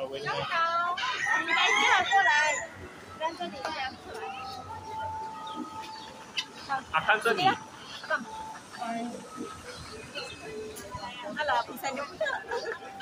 刚好，你来接他过来，看这里这样出来。 啊，看这里。 Alah, pisang jemput.